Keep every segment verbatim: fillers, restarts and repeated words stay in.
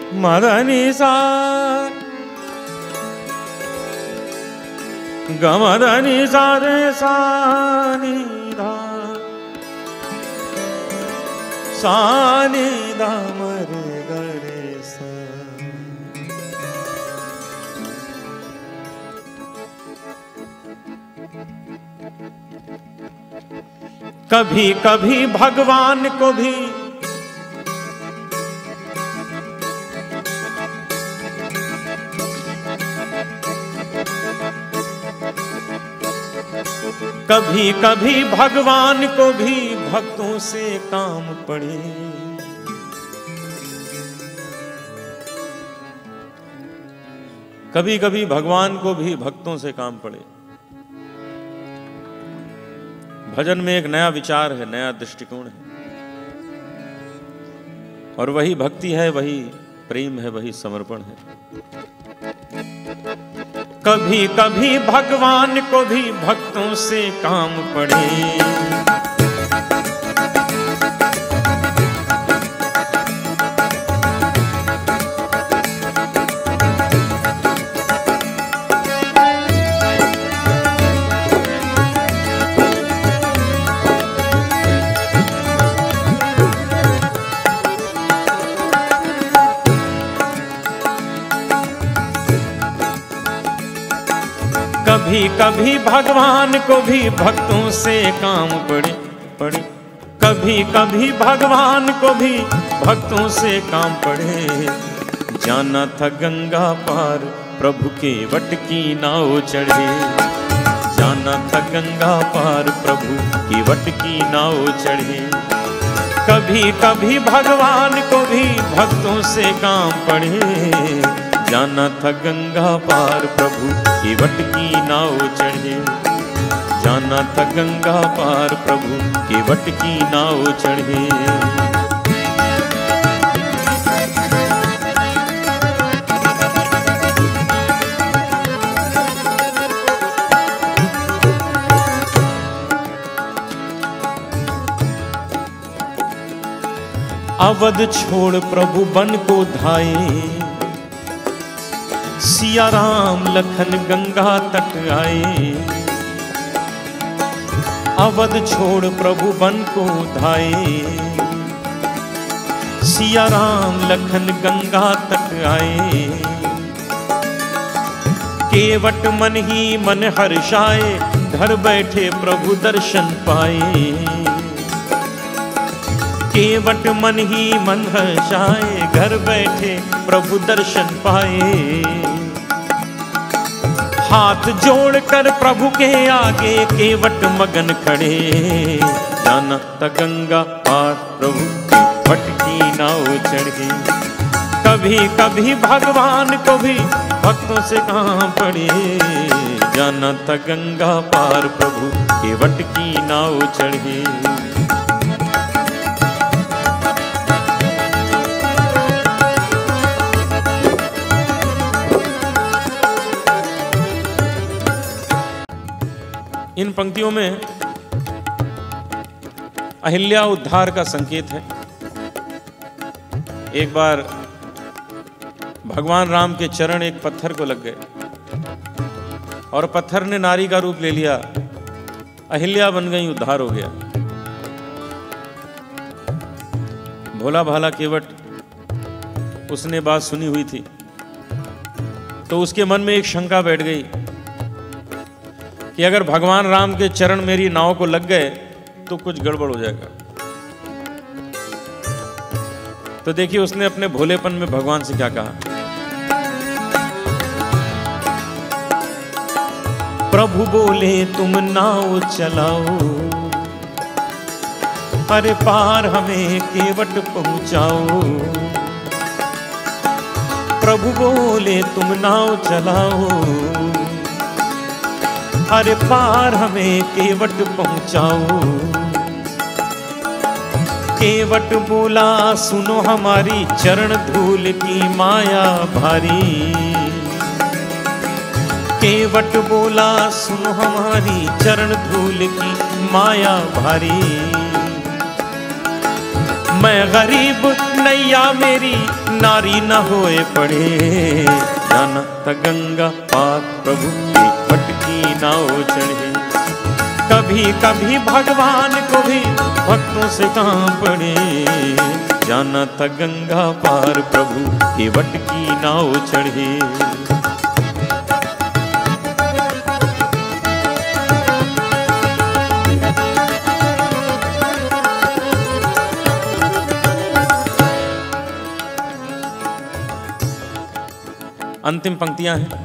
मदनी सा गमदनी सा रे सा नी धा सा नी धा मरे गरे सा। कभी कभी भगवान को भी कभी कभी भगवान को भी भक्तों से काम पड़े। कभी कभी भगवान को भी भक्तों से काम पड़े। भजन में एक नया विचार है, नया दृष्टिकोण है, और वही भक्ति है, वही प्रेम है, वही समर्पण है। कभी कभी भगवान को भी भक्तों से काम पड़े। कभी कभी भगवान को भी भक्तों से काम पड़े पड़े कभी कभी भगवान को भी भक्तों से काम पड़े। जाना था गंगा पार प्रभु के वट की नाव चढ़े। जाना था गंगा पार प्रभु की वट की नाव चढ़े। कभी कभी भगवान को भी भक्तों से काम पड़े। जाना था गंगा पार प्रभु की वट की नाव चढ़े। जाना था गंगा पार प्रभु की वट की नाव चढ़े। अवध छोड़ प्रभु बन को धाये। सिया राम लखन गंगा तट आए। अवध छोड़ प्रभु बन को धाये। सिया राम लखन गंगा तट आए। केवट मन ही मन हर्षाए। घर बैठे प्रभु दर्शन पाए। केवट मन ही मन हर्षाए। घर बैठे प्रभु दर्शन पाए। हाथ जोड़कर प्रभु के आगे केवट मगन खड़े। जाना था गंगा पार प्रभु की वट की नाव चढ़े। कभी कभी भगवान को भी भक्तों से काम पड़े। जाना था गंगा पार प्रभु की वट की नाव चढ़े। इन पंक्तियों में अहिल्या उद्धार का संकेत है। एक बार भगवान राम के चरण एक पत्थर को लग गए और पत्थर ने नारी का रूप ले लिया। अहिल्या बन गई, उद्धार हो गया। भोला भाला केवट उसने बात सुनी हुई थी, तो उसके मन में एक शंका बैठ गई कि अगर भगवान राम के चरण मेरी नाव को लग गए तो कुछ गड़बड़ हो जाएगा। तो देखिए उसने अपने भोलेपन में भगवान से क्या कहा। प्रभु बोले तुम नाव चलाओ। अरे पार हमें केवट पहुंचाओ। प्रभु बोले तुम नाव चलाओ। अरे पार हमें केवट पहुंचाओ। केवट बोला सुनो हमारी चरण धूल की माया भारी। केवट बोला सुनो हमारी चरण धूल की माया भारी। मैं गरीब नैया मेरी नारी न होए पड़े, जाना था गंगा पार प्रभु की भटकी नाव चढ़े। कभी कभी भगवान को भी भक्तों से काम पड़े, जाना था गंगा पार प्रभु की भटकी नाव चढ़े। अंतिम पंक्तियां हैं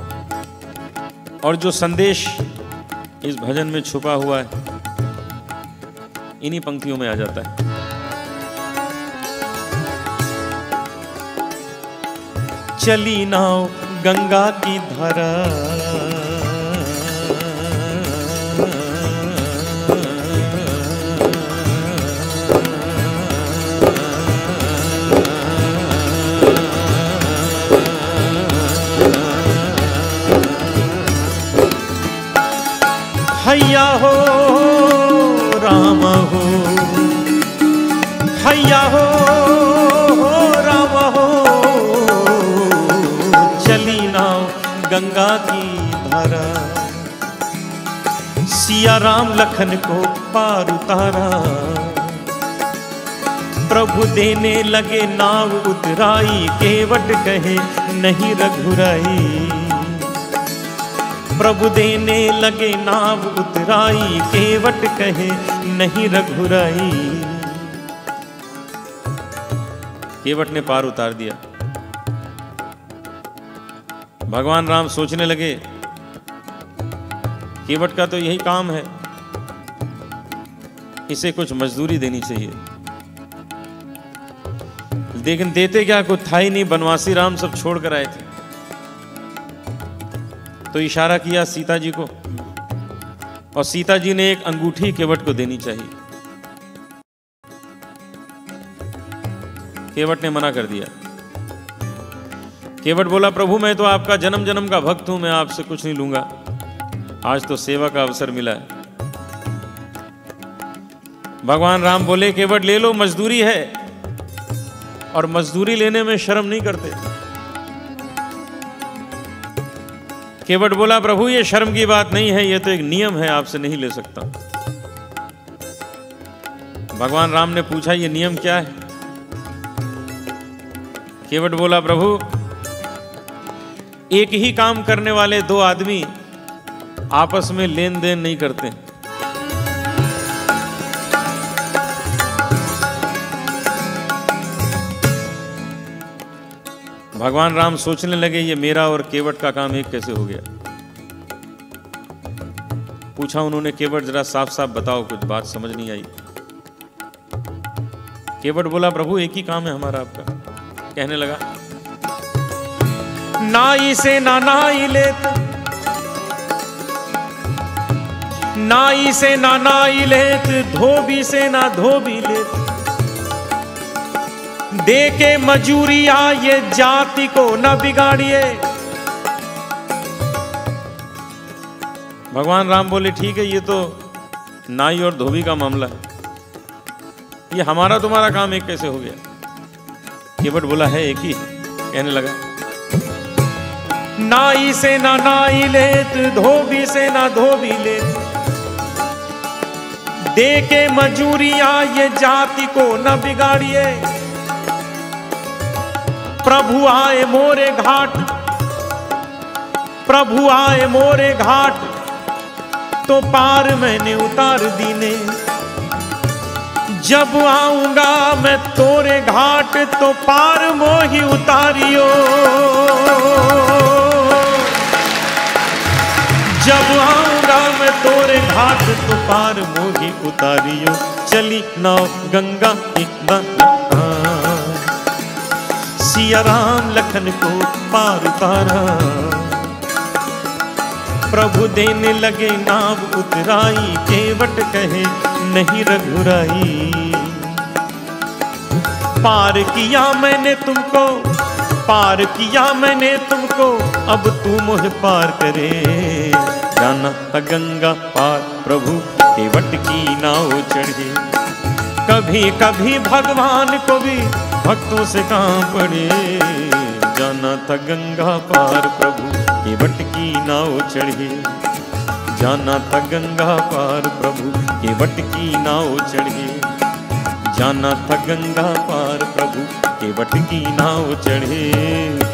और जो संदेश इस भजन में छुपा हुआ है इन्हीं पंक्तियों में आ जाता है। चली नाव गंगा की धारा, हैया हो राम हो, हैया हो राम हो, चली नाव गंगा की धारा, सिया राम लखन को पार उतारा, प्रभु देने लगे नाव उतराई, केवट कहे नहीं रघुराई, प्रभु देने लगे नाव उतराई, केवट कहे नहीं रघुराई। केवट ने पार उतार दिया। भगवान राम सोचने लगे केवट का तो यही काम है, इसे कुछ मजदूरी देनी चाहिए। लेकिन देते क्या, कुछ था ही नहीं, बनवासी राम सब छोड़ कर आए थे। तो इशारा किया सीता जी को और सीता जी ने एक अंगूठी केवट को देनी चाहिए। केवट ने मना कर दिया। केवट बोला प्रभु मैं तो आपका जन्म जन्म का भक्त हूं, मैं आपसे कुछ नहीं लूंगा, आज तो सेवा का अवसर मिला है। भगवान राम बोले केवट ले लो, मजदूरी है और मजदूरी लेने में शर्म नहीं करते। केवट बोला प्रभु ये शर्म की बात नहीं है, ये तो एक नियम है, आपसे नहीं ले सकता। भगवान राम ने पूछा ये नियम क्या है? केवट बोला प्रभु एक ही काम करने वाले दो आदमी आपस में लेन देन नहीं करते। भगवान राम सोचने लगे ये मेरा और केवट का काम एक कैसे हो गया। पूछा उन्होंने केवट जरा साफ साफ बताओ, कुछ बात समझ नहीं आई। केवट बोला प्रभु एक ही काम है हमारा आपका। कहने लगा नाई से ना नाई लेत, नाई से ना नाई लेत, धोबी से ना धोबी लेत, दे के मजूरिया ये जाति को न बिगाड़िए। भगवान राम बोले ठीक है, ये तो नाई और धोबी का मामला है, ये हमारा तुम्हारा काम एक कैसे हो गया। केवट बोला है एक ही। कहने लगा नाई से ना नाई लेत, धोबी से ना धोबी लेत, दे के मजूरिया ये जाति को न बिगाड़िए। प्रभु आए मोरे घाट, प्रभु आए मोरे घाट, तो पार मैंने उतार दीने। जब आऊंगा मैं तोरे घाट, तो पार मोही उतारियो। जब आऊंगा मैं तोरे घाट, तो पार मोही उतारियो। चली नाव गंगा की धारा, सिया राम लखन को पार उतारा। प्रभु देने लगे नाव उतराई, केवट कहे नहीं रघुराई। पार किया मैंने तुमको, पार किया मैंने तुमको, अब तू मोह पार करे। जाना था गंगा पार प्रभु, केवट की नाव चढ़े। कभी कभी भगवान को भी भक्तों से काम पड़े। जाना था गंगा पार प्रभु के वट की नाव चढ़े, जाना था गंगा पार प्रभु के वट की नाव चढ़े, जाना था गंगा पार प्रभु के वट की नाव चढ़े।